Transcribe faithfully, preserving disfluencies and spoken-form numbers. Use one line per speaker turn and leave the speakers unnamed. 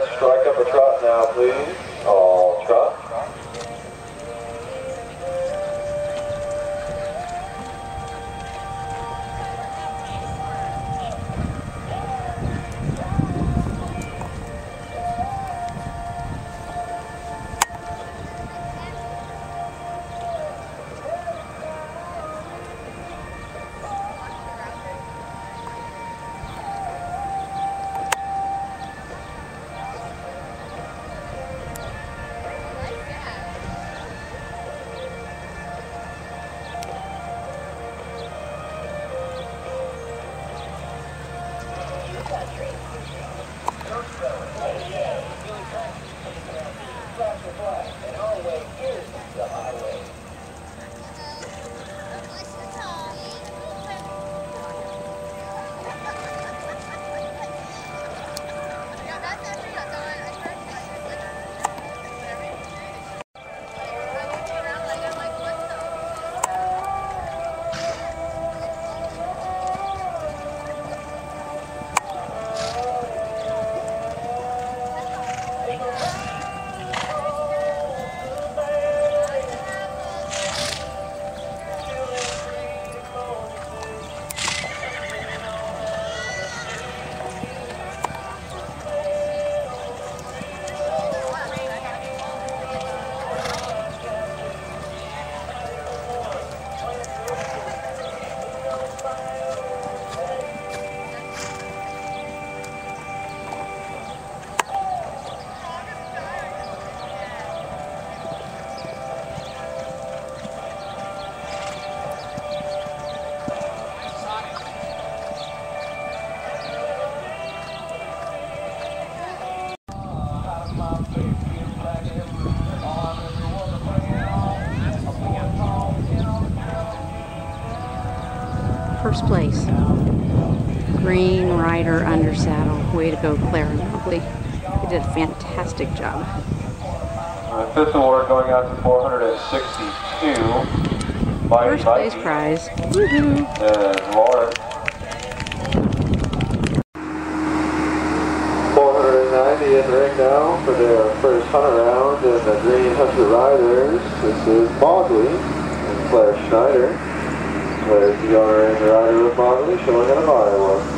strike up a trot now, please. All trot.
First place, Green Rider Undersaddle. Way to go, Claire and Mobley. You did a fantastic job.
The fifth award going out to four hundred sixty-two.
First place prize. Woohoo!
And Lauren. four hundred ninety in the ring now for their first hunt around in the Green Hunter Riders. This is Mobley and Claire Schneider. There's the owner and the rider of Mobley showing in a Iowa.